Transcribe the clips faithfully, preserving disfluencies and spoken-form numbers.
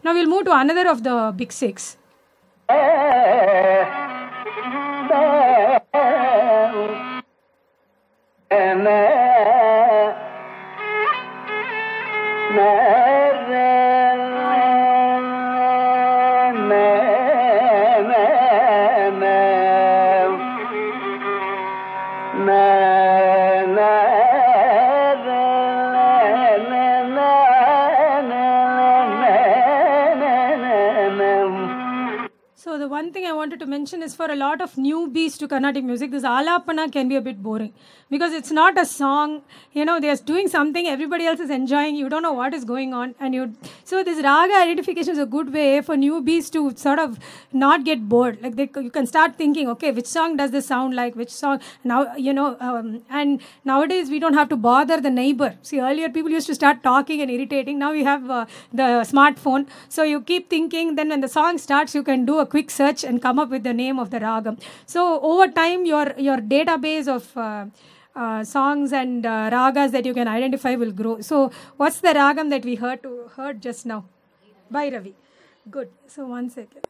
Now we'll move to another of the big six. So the one thing I wanted to mention is for a lot of newbies to Carnatic music, this alapana can be a bit boring because it's not a song. You know, they're doing something, everybody else is enjoying. You don't know what is going on, and you. So this raga identification is a good way for newbies to sort of not get bored. Like they, you can start thinking, okay, which song does this sound like? Which song now? You know, um, and nowadays we don't have to bother the neighbor. See, earlier people used to start talking and irritating. Now we have uh, the smartphone, so you keep thinking. Then when the song starts, you can do a quick search and come up with the name of the ragam. So over time, your your database of uh, uh, songs and uh, ragas that you can identify will grow. So what's the ragam that we heard to heard just now? Bhairavi. Good. So one second.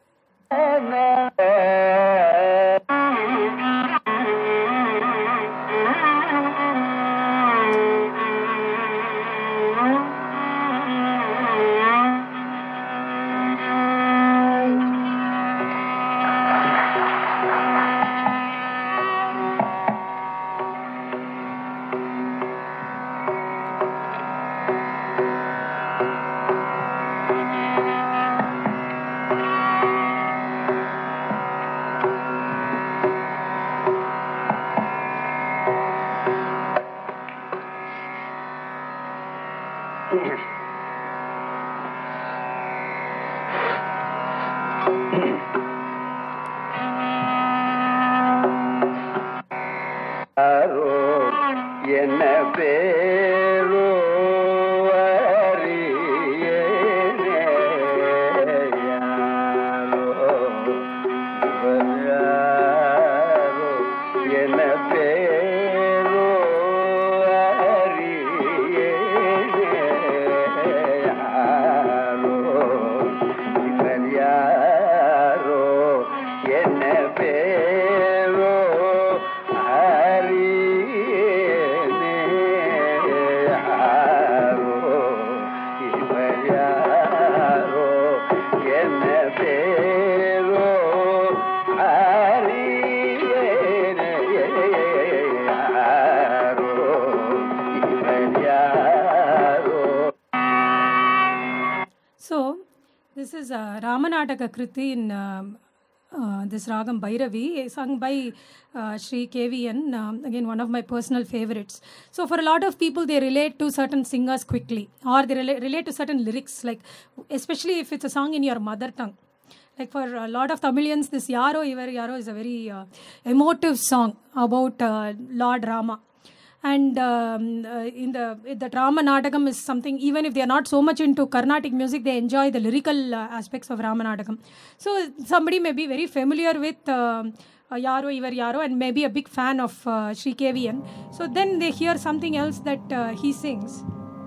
This is a Ramanataka Kriti in um, uh, this Ragam Bhairavi, sung by uh, Sri K V N, um, again one of my personal favorites. So for a lot of people, they relate to certain singers quickly, or they relate, relate to certain lyrics, like especially if it's a song in your mother tongue. Like for a lot of Tamilians, this Yaro Ivar Yaro is a very uh, emotive song about uh, Lord Rama. And um, uh, in the the Rama Natakam is something, even if they are not so much into Carnatic music, they enjoy the lyrical uh, aspects of Rama Natakam. So somebody may be very familiar with uh, uh, Yaro Ivar Yaro and maybe a big fan of uh, Sri K V N. So then they hear something else that uh, he sings.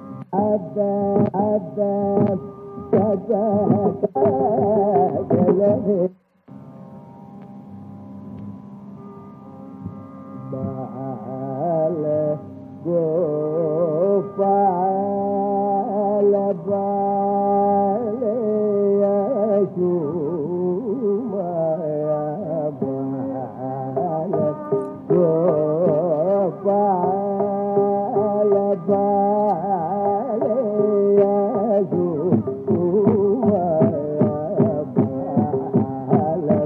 Bala Gopala Bala Yashumaya Bala Gopala Bala Yashumaya Bala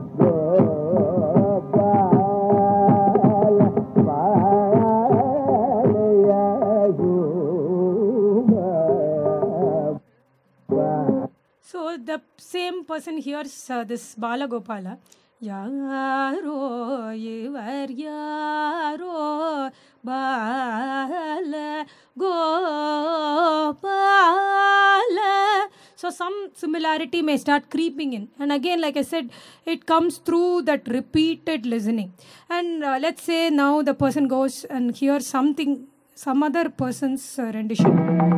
So the same person hears uh, this Bala Gopala. Yaro Ivar Yaro Bala Gopala. So some similarity may start creeping in. And again, like I said, it comes through that repeated listening. And uh, let's say now the person goes and hears something some other person's uh, rendition.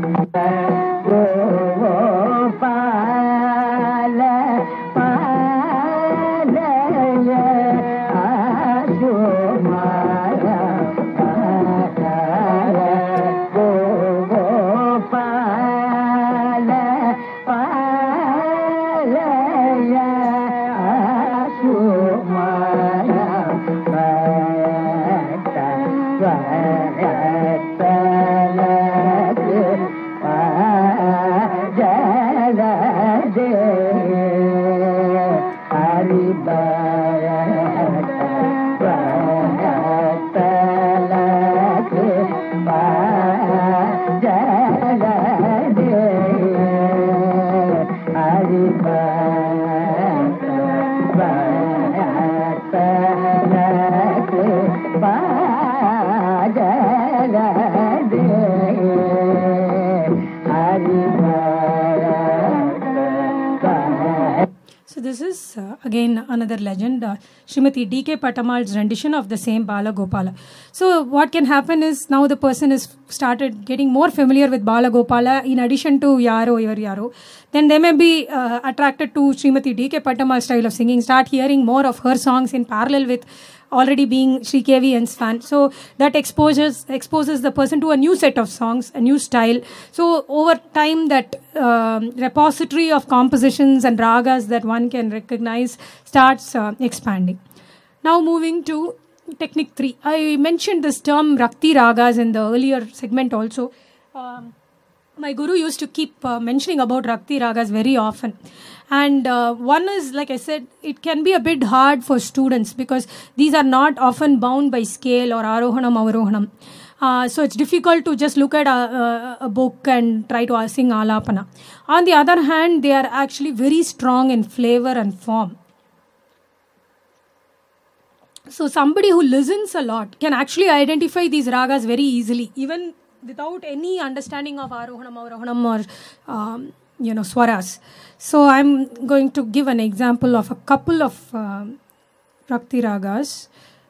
So this is uh, again another legend, uh, Srimati D K Patamal's rendition of the same Bala Gopala. So what can happen is now the person is started getting more familiar with Bala Gopala in addition to Yaro Yor Yaro. Then they may be uh, attracted to Srimati D K Patamal's style of singing, start hearing more of her songs in parallel with already being Sri K V N's fan. So that exposes exposes the person to a new set of songs, a new style. So over time, that um, repository of compositions and ragas that one can recognize starts uh, expanding. Now moving to technique three. I mentioned this term Rakti Ragas in the earlier segment also. Um, my guru used to keep uh, mentioning about Rakti Ragas very often. And uh, one is, like I said, it can be a bit hard for students because these are not often bound by scale or arohanam, avarohanam. Uh, so it's difficult to just look at a, a, a book and try to sing alapana. On the other hand, they are actually very strong in flavor and form. So somebody who listens a lot can actually identify these ragas very easily, even without any understanding of arohanam, avarohanam or um, you know, swaras. So I'm going to give an example of a couple of uh, Rakti Ragas.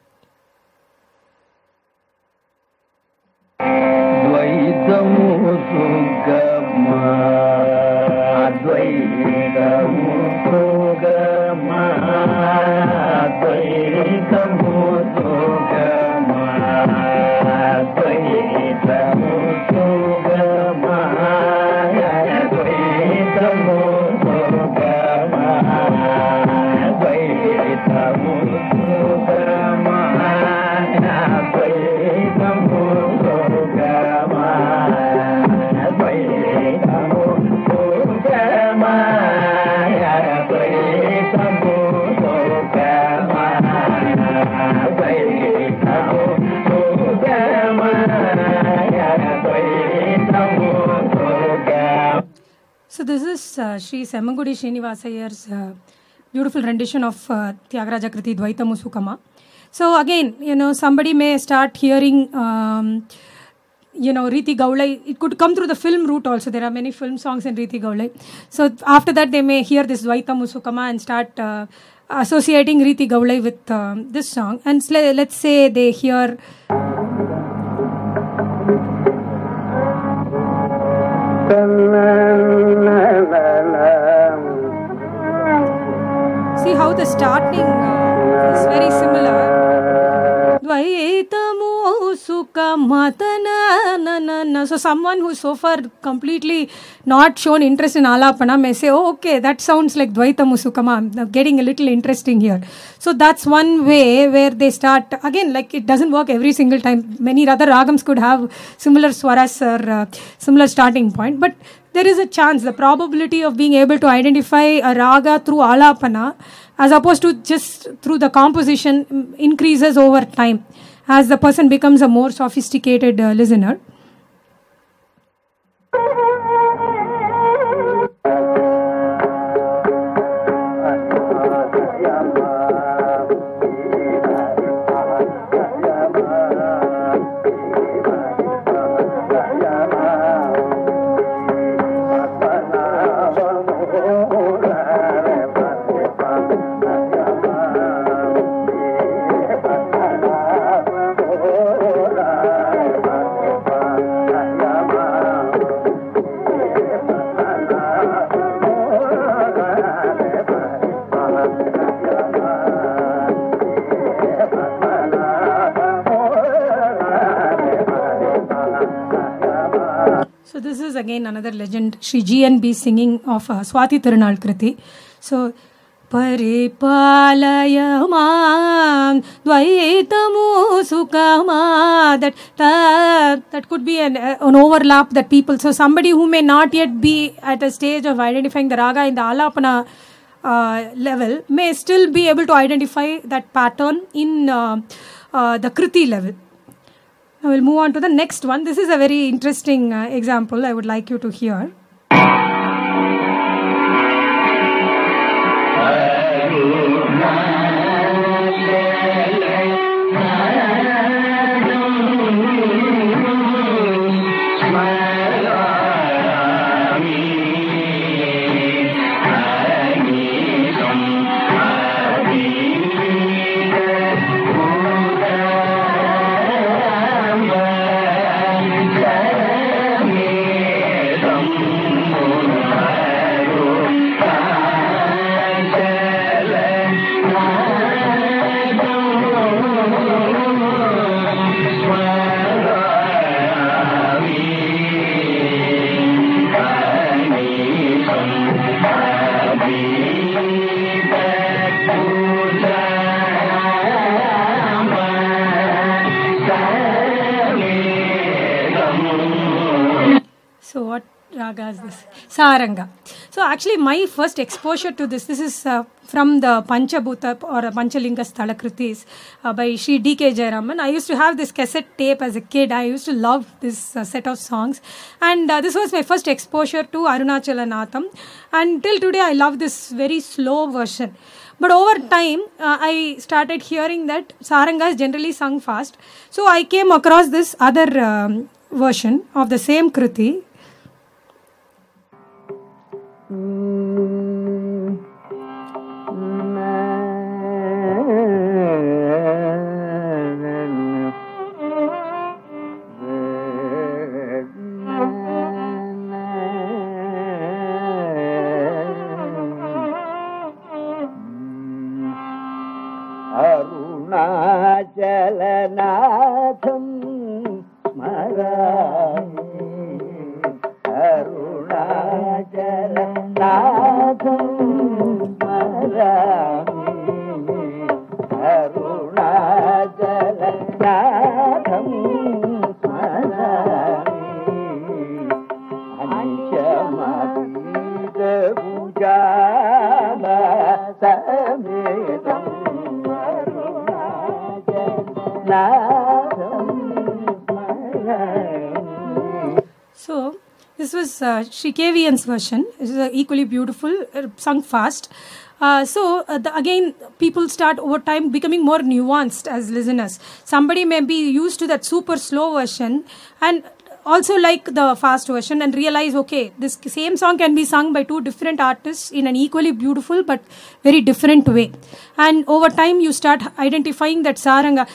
So this is uh, Sri Semmangudi Srinivasayar's uh, beautiful rendition of uh, Tyagaraja Kriti Dvaita Musukama. So again, you know, somebody may start hearing, um, you know, Riti Gaulai. It could come through the film route also. There are many film songs in Riti Gaulai. So after that, they may hear this Dvaita Musukama and start uh, associating Riti Gaulai with um, this song. And let's say they hear... See how the starting uh, is very similar. So someone who so far completely not shown interest in alapana may say, oh, okay, that sounds like Dvaita Musukama. I'm getting a little interesting here. So that's one way where they start, again, like it doesn't work every single time. Many other ragams could have similar swaras or uh, similar starting point, but there is a chance, the probability of being able to identify a raga through alapana as opposed to just through the composition increases over time as the person becomes a more sophisticated uh, listener. So this is again another legend, Shri G N B singing of uh, Swati Tirunal Kriti. So, Paripalayamam Dvaitamu Sukama. That, that, that could be an, uh, an overlap that people, so somebody who may not yet be at a stage of identifying the raga in the alapana uh, level may still be able to identify that pattern in uh, uh, the kriti level. Now we'll move on to the next one. This is a very interesting uh, example I would like you to hear. So what raga is this? Saranga. So actually my first exposure to this, this is uh, from the Panchabhuta or Panchalinga Sthala Kritis uh, by Shri D K Jayaraman. I used to have this cassette tape as a kid. I used to love this uh, set of songs. And uh, this was my first exposure to Arunachala Natham. And till today I love this very slow version. But over time, uh, I started hearing that Saranga is generally sung fast. So I came across this other um, version of the same Kriti. Arunachalanatham Smarami Arunachalanatham Smarami Arunachalanatham Smarami Anshamatita Pujala Sametam So, this was uh, Shri K V N's version. It is uh, equally beautiful, uh, sung fast. Uh, so, uh, the, again, people start over time becoming more nuanced as listeners. Somebody may be used to that super slow version and also like the fast version and realize, okay, this same song can be sung by two different artists in an equally beautiful but very different way. And over time, you start identifying that saranga.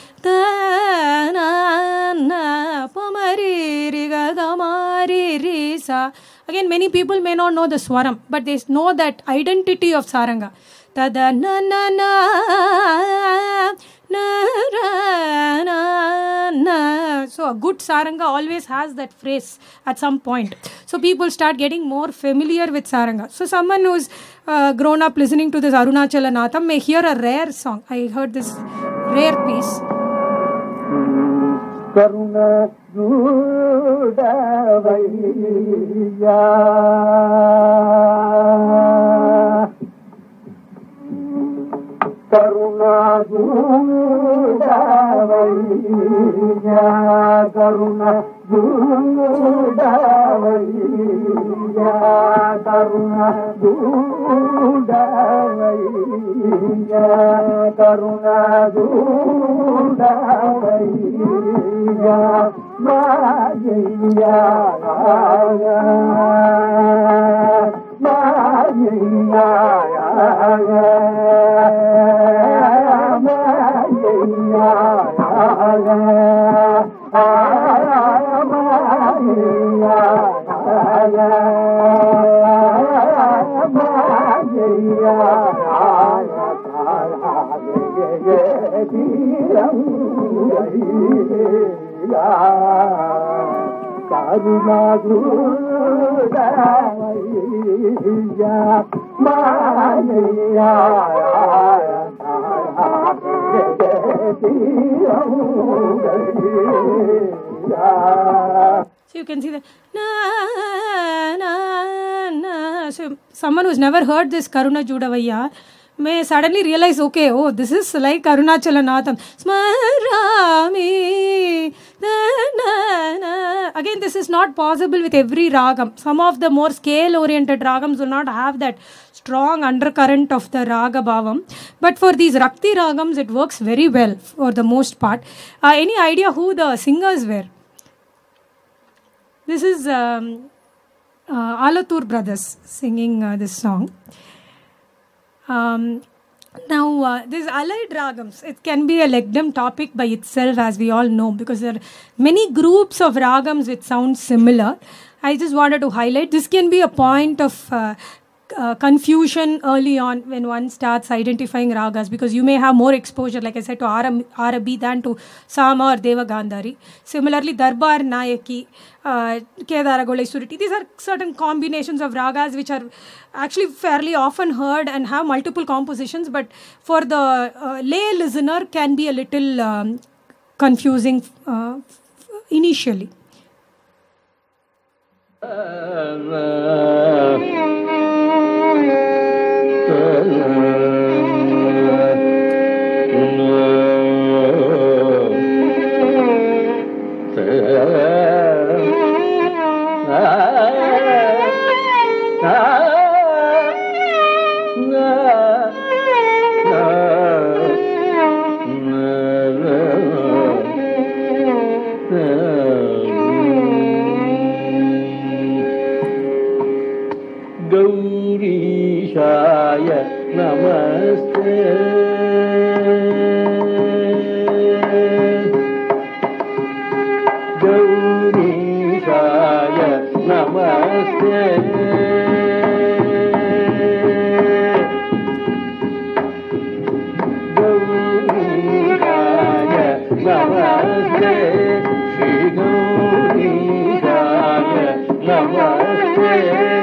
Again, many people may not know the swaram, but they know that identity of saranga. Tada na na na na na na. So a good saranga always has that phrase at some point. So people start getting more familiar with saranga. So someone who's uh, grown up listening to this Arunachala Natham may hear a rare song. I heard this rare piece. Karuna Dudavaiya Karuna Dudavaiya Karuna Dudavaiya Karuna Dudavaiya Karuna Dudavaiya Maya కరుణాదుడవయ్యా మానయ్యా So you can see that na na na. So someone who's never heard this Karuna Judavaya may suddenly realize, okay, oh, this is like Arunachalanatham. Smarami. Na, na, na. Again, this is not possible with every ragam. Some of the more scale-oriented ragams will not have that strong undercurrent of the raga bhavam. But for these Rakti ragams, it works very well for the most part. Uh, any idea who the singers were? This is um, uh, Alatur brothers singing uh, this song. Um, now, uh, these allied ragams, it can be a Lec-dem topic by itself, as we all know, because there are many groups of ragams which sound similar. I just wanted to highlight, this can be a point of uh, uh, confusion early on when one starts identifying ragas, because you may have more exposure, like I said, to Arabi than to Sama or Deva Gandhari. Similarly, Darbar Nayaki, uh, Kedara Golai Suriti, these are certain combinations of ragas which are actually fairly often heard and have multiple compositions, but for the uh, lay listener can be a little um, confusing uh, initially. Gaurishaya Namaste. Gaurishaya Namaste. Gaurishaya Namaste. Shri Gaurishaya Namaste.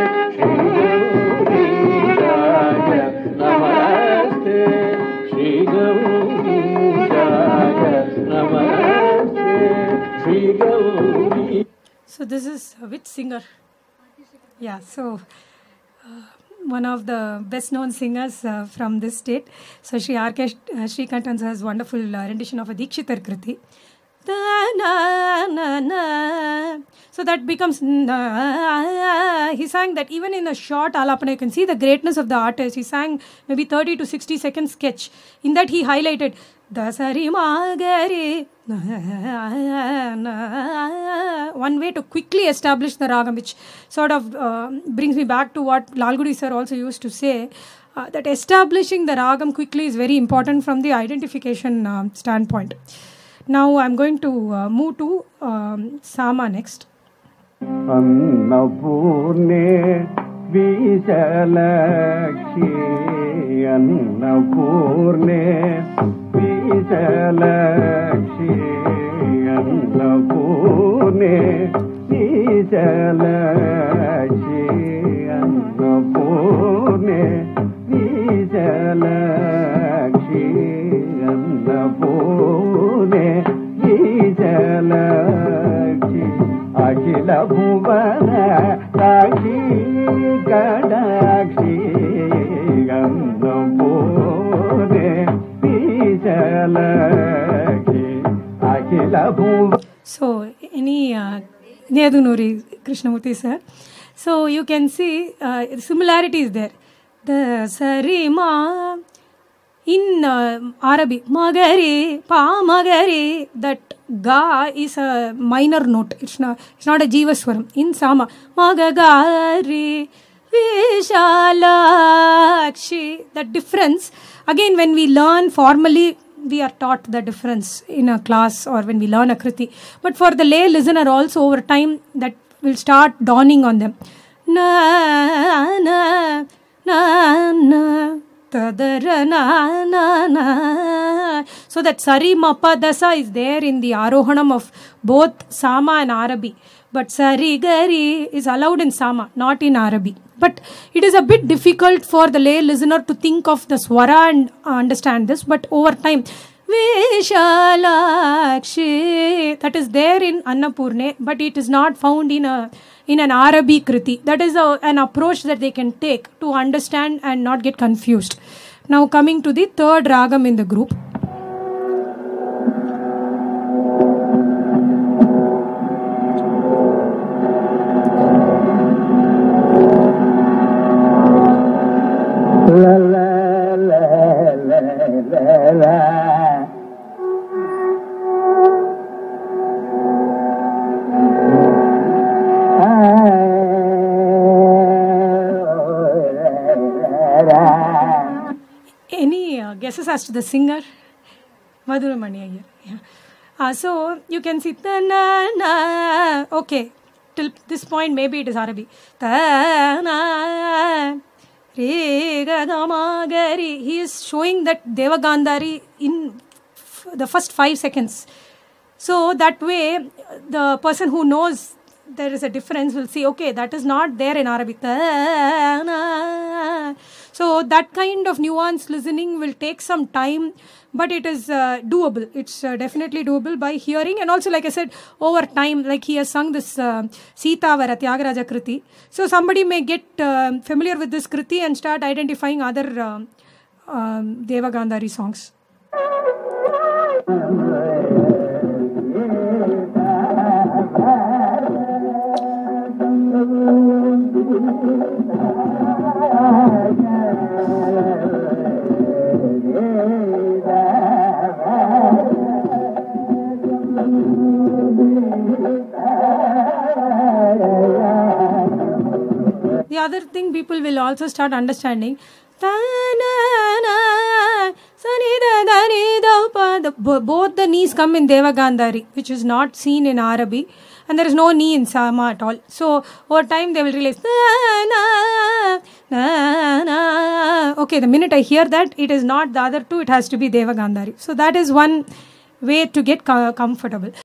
So this is uh, which singer? Yeah, so uh, one of the best known singers uh, from this state. So Shri R K uh, Srikantan has wonderful uh, rendition of a Dikshitar Kriti. Na, na, na. So that becomes na. He sang that even in a short alapana, you can see the greatness of the artist. He sang maybe thirty to sixty second sketch. In that he highlighted Dasari Magari. One way to quickly establish the ragam, which sort of uh, brings me back to what Lalgudi sir also used to say, uh, that establishing the ragam quickly is very important from the identification uh, standpoint. Now I'm going to uh, move to um, Sama next. Annapurne Vijalakshi, Annapurne Vijalakshi, Annapurne Vijalakshi, Annapurne Vijalakshi, Annapurne Vijalakshi, Akhila Bhuvana Sakshi Kadakshi, Annapurne Vijalakshi, Akhila Bhuvana. So, any uh, Niyadunuri Krishnamurti sir. So, you can see uh, similarity is there. The Sarima in uh, Arabic, Magari, Pa Magari, that Ga is a minor note. It's not, it's not a Jivaswaram. In Sama, Magagari, Vishalakshi. That difference, again, when we learn formally, we are taught the difference in a class or when we learn a kriti. But for the lay listener also, over time, that will start dawning on them. Na, na, na, na. tadara na na na. So that sari mappa dasa is there in the arohanam of both Sama and Arabi. But sari gari is allowed in Sama, not in Arabi. But it is a bit difficult for the lay listener to think of the swara and understand this. But over time, Vishalakshi, that is there in Annapurne, but it is not found in a in an Arabi kriti. That is a, an approach that they can take to understand and not get confused. Now coming to the third ragam in the group. La la la la la la. Any uh, guesses as to the singer? Madhuramani here. Yeah. Uh, so you can see ta na na. Okay, till this point maybe it is Arabi. Ta na. He is showing that Devagandhari in f- the first five seconds. So that way, the person who knows there is a difference will see, okay, that is not there in Arabic. So that kind of nuanced listening will take some time, but it is uh, doable. It's uh, definitely doable by hearing, and also, like I said, over time, like he has sung this uh, Sita Vara Tyagaraja Kriti. So somebody may get uh, familiar with this Kriti and start identifying other uh, um, Devagandhari songs. The other thing people will also start understanding, both the knees come in Devagandhari, which is not seen in Arabi, and there is no knee in Sama at all. So over time they will realize, okay, the minute I hear that, it is not the other two, it has to be Devagandhari. So that is one way to get comfortable.